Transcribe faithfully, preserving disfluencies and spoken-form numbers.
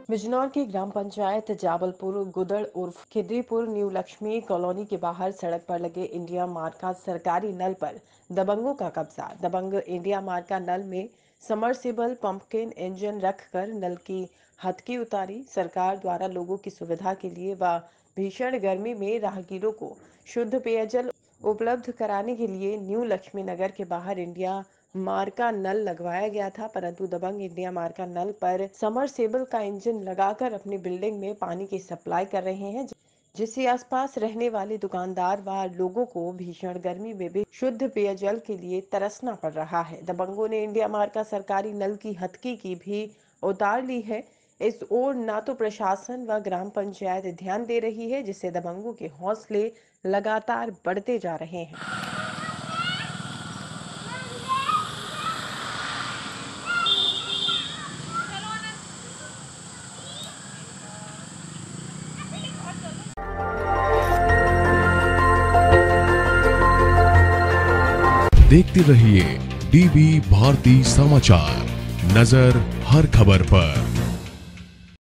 बिजनौर की ग्राम पंचायत जाबलपुर गुदड़ उर्फ खिद्रीपुर new Lakshmi colony के बाहर सड़क पर लगे इंडिया मार्ट का सरकारी नल पर दबंगों का कब्जा। दबंग इंडिया मार्ट का नल में समरसेबल पंपकिन इंजन रखकर नल की हथकी उतारी। सरकार द्वारा लोगों की सुविधा के लिए व भीषण गर्मी में राहगीरों को शुद्ध पेयजल उपलब्ध कराने के लिए न्यू लक्ष्मी नगर के बाहर इंडिया मार का नल लगवाया गया था, परंतु दबंग इंडिया मार का नल पर समरसेबल का इंजन लगाकर अपनी बिल्डिंग में पानी की सप्लाई कर रहे हैं, जिससे आसपास रहने वाले दुकानदार व लोगों को भीषण गर्मी में भी शुद्ध पेयजल के लिए तरसना पड़ रहा है। दबंगों ने इंडिया मार का सरकारी नल की हथकी की भी उतार ली है। इस ओर ना तो प्रशासन व ग्राम पंचायत ध्यान दे रही है, जिससे दबंगों के हौसले लगातार बढ़ते जा रहे हैं। देखते रहिए डीबी भारती समाचार, नजर हर खबर पर।